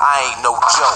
I ain't no joke.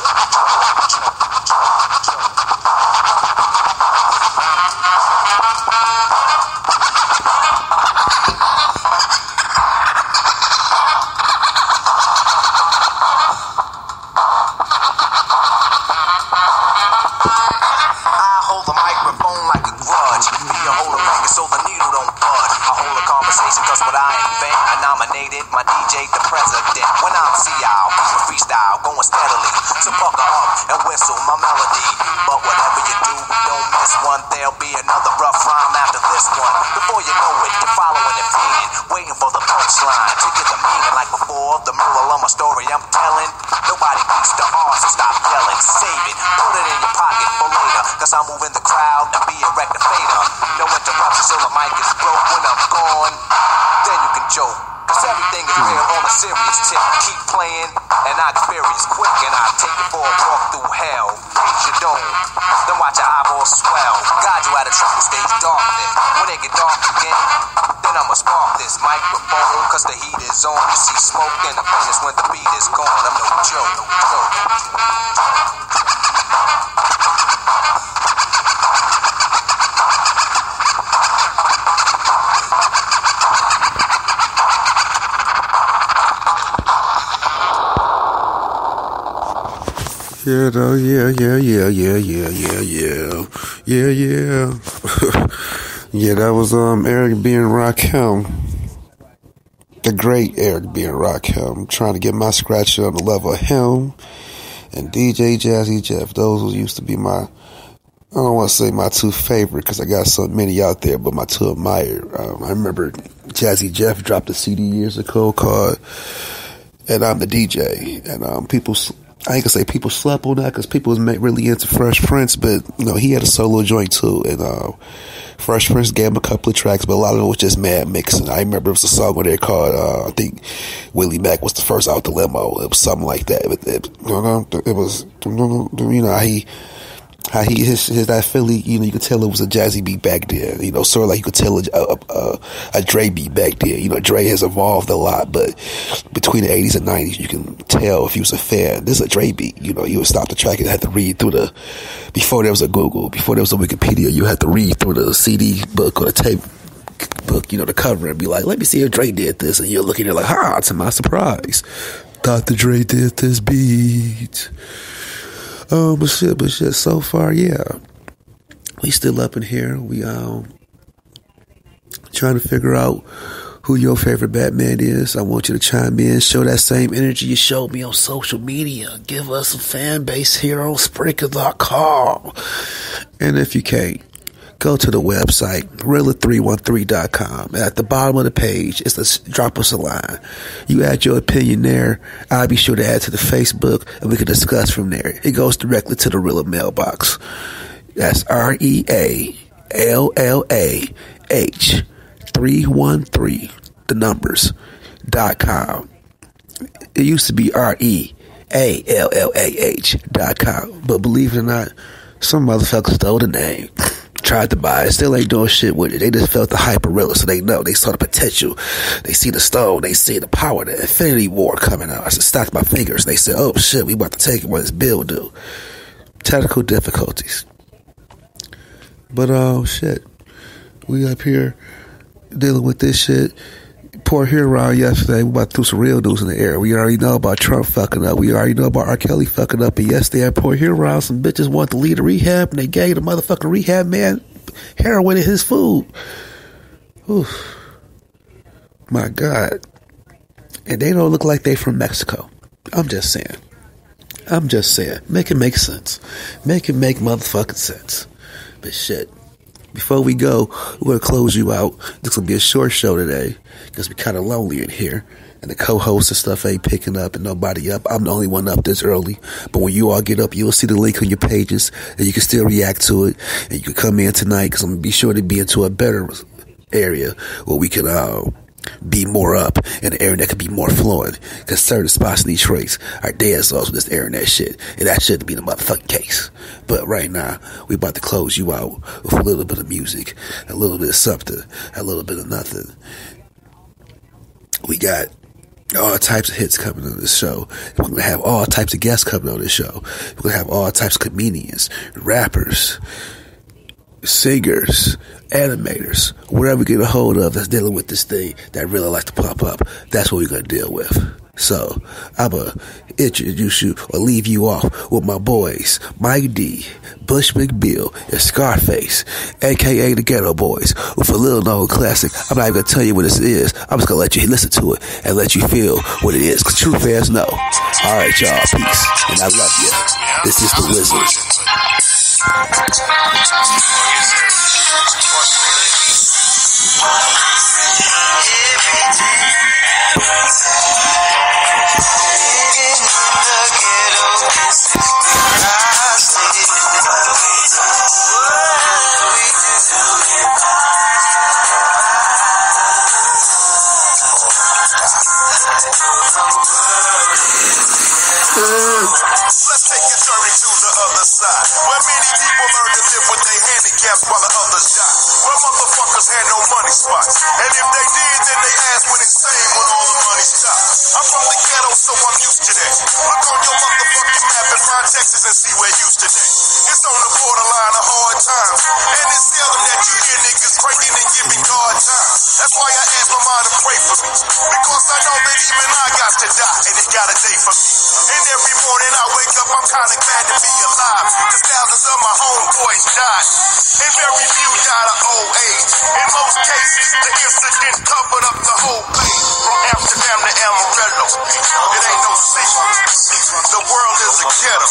My DJ, the president, when I'm see y'all, freestyle, going steadily, so buckle up and whistle my melody. But whatever you do, don't miss one, there'll be another rough rhyme after this one. Before you know it, you're following and feeding, waiting for the punchline to get the meaning. Like before, the moral of my story I'm telling, nobody beats the R, so stop yelling, save it, put it in your pocket for later, cause I'm moving the crowd and be a rectifier. No interruptions till the mic is broke. When I'm gone, then you can joke. Cause everything is real on a serious tip. Keep playing and I experience quick, and I take it for a walk through hell. Raise your dome, then watch your eyeballs swell. Guide you out of trouble stage darkness. When it get dark again, then I'ma spark this microphone, cause the heat is on. You see smoke and the pain is when the beat is gone. I'm no joke, no joke. Yeah, though, yeah. Yeah, that was Eric B. and Rakim. The great Eric B. and Rakim. I'm trying to get my scratch on the level of him and DJ Jazzy Jeff. Those who used to be my, I don't want to say my two favorite because I got so many out there, but my two admired. I remember Jazzy Jeff dropped a CD years ago called And I'm the DJ. And people, I ain't gonna say people slept on that because people was really into Fresh Prince, but you know, he had a solo joint too. And Fresh Prince gave him a couple of tracks, but a lot of it was just mad mixing. I remember it was a song on there called, I think Willie Mack was the first out the limo. It was something like that. It was, you know, how he his that Philly, you know, you could tell it was a jazzy beat back then, you know, sort of like you could tell a Dre beat back then. You know, Dre has evolved a lot, but between the 80s and 90s, you can tell if you was a fan, this is a Dre beat. You know, you would stop the track and have to read through before there was a Google, before there was a Wikipedia, you had to read through the CD book or the tape book, you know, the cover, and be like, let me see if Dre did this, and you're looking at it like, to my surprise, Dr. Dre did this beat. But shit, so far, yeah. We still up in here. We trying to figure out who your favorite Batman is. I want you to chime in, show that same energy you showed me on social media. Give us a fan base here on Spreaker.com. And if you can't, go to the website, Reallah313.com. At the bottom of the page, drop us a line. You add your opinion there. I'll be sure to add to the Facebook, and we can discuss from there. It goes directly to the Reallah mailbox. That's REALLAH313, the numbers, .com. It used to be REALLAH.com, but believe it or not, some motherfuckers stole the name. Tried to buy it, still ain't doing shit with it. They just felt the hype of Reallah, so they know. They saw the potential. They see the stone. They see the power, the Infinity War coming out. I just stopped my fingers. They said, oh shit, we about to take it. What does Bill do? Technical difficulties. But shit, we up here dealing with this shit. Poor Hero yesterday, we about to throw some real news in the air. We already know about Trump fucking up. We already know about R. Kelly fucking up. And yesterday at Poor Hero, some bitches want to leave the rehab, and they gave the motherfucking rehab man heroin in his food. Oof. My God. And they don't look like they from Mexico. I'm just saying. Make it make sense. Make it make motherfucking sense. But shit. Before we go, we're going to close you out. This will be a short show today because we're kind of lonely in here. And the co-hosts and stuff ain't picking up and nobody up. I'm the only one up this early. But when you all get up, you'll see the link on your pages and you can still react to it. And you can come in tonight because I'm going to be sure to be into a better area where we can be more up in an area that could be more fluent. Because certain spots in Detroit are dead souls with this air and that shit. And that shouldn't be the motherfucking case. But right now, we about to close you out with a little bit of music, a little bit of something, a little bit of nothing. We got All types of hits coming on this show. We're going to have all types of guests coming on this show. We're going to have all types of comedians, rappers, singers, animators, whatever we get a hold of that's dealing with this thing that really like to pop up. That's what we're going to deal with. So, I'm going to introduce you or leave you off with my boys, Mike D, Bush McBill, and Scarface, a.k.a. the Ghetto Boys, with a little known classic. I'm not even going to tell you what this is. I'm just going to let you listen to it and let you feel what it is, because true fans know. Alright, y'all, peace, and I love you. This is The Wizard. Let's take a journey to the other side, where many people learn to live with their handicaps while the others die. Where motherfuckers had no money spots, and if they did, then they ass went insane when all the money stopped. I'm from the ghetto, so I'm used to that. Look on your motherfucking map and find Texas and see where you today. It's on the borderline of hard times, and it's seldom that you hear niggas cranking and giving God time. That's why I ask my mom to pray for me, because I know that even I got to die, and it got a day for me. And every morning I wake up, I'm kinda glad to be alive, cause thousands of my homeboys died, and very few died of old age. In most cases, the incident covered up the whole place, from Amsterdam to Amarillo. It ain't no secret, the world is a ghetto.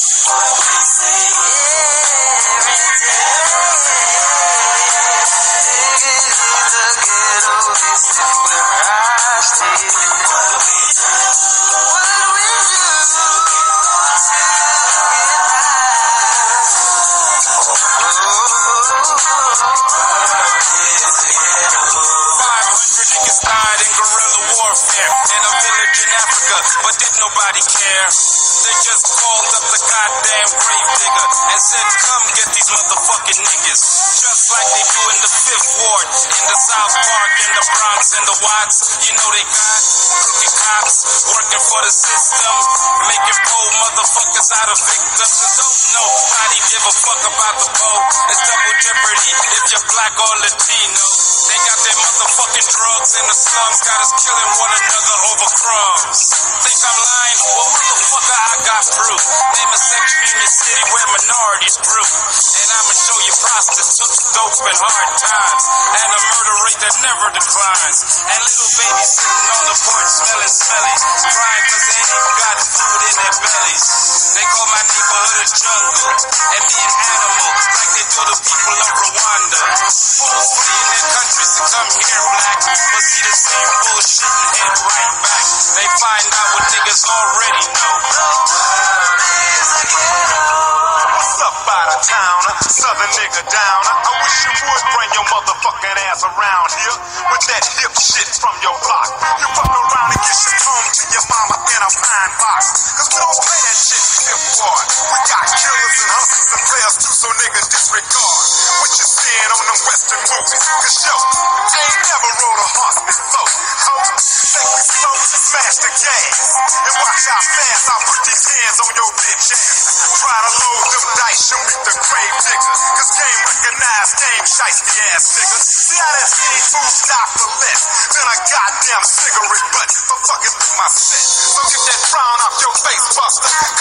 But did nobody care? They just called up the goddamn grave digger and said, come get these motherfucking niggas. Just like they do in the 5th Ward, in the South Park, in the Bronx, and the Watts. You know they got crooked cops working for the system, making poor motherfuckers out of victims. And don't nobody give a fuck about the poor. It's double jeopardy if you're black or Latino. They got their motherfucking drugs in the slums, got us killing one another over crumbs. Think I'm lying? Well, motherfucker, I got proof. Name a section in your city where minorities grew. And I'ma show you prostitutes, dope, and hard times. And a murder rate that never declines. And little babies sitting on the porch smelling smelly, crying cause they ain't got food in their bellies. They call my neighborhood a jungle, and me an animal, like they do the people of Rwanda. Fools fleeing their countries to come here, black, but see the same bullshit and head right back. They find out what niggas already know. What's up, out of towner? Southern nigga downer. I wish you would bring your motherfucking ass around here with that hip shit from your block. You fuck around and get shit home to your mama in a pine box. Cause we don't play that shit in Fifth Ward. We got killers and hustlers and players too, so niggas disregard what you're seeing on them Western movies. Cause yo, I ain't never rode a horse before. Think we smoke, smash the gas, and watch how fast I put these hands on your bitch ass. Try to load them dice, you meet the grave digger. Cause game recognized, game shiesty ass nigga. See how that skinny food die for less than a goddamn cigarette butt for fucking with my set. So get that frown off your face, buster.